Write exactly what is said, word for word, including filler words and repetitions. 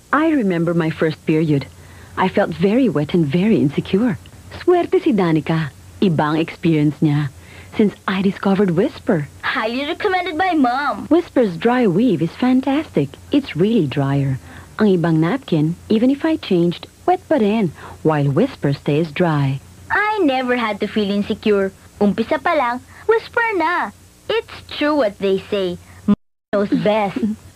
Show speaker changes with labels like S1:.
S1: I remember my first period. I felt very wet and very insecure. Swerte si Danica. Ibang experience niya. Since I discovered Whisper.
S2: Highly recommended by Mom.
S1: Whisper's dry weave is fantastic. It's really drier. Ang ibang napkin, even if I changed, wet pa rin, while Whisper stays dry.
S2: I never had to feel insecure. Umpisa pa lang, Whisper na. It's true what they say. Mom knows best.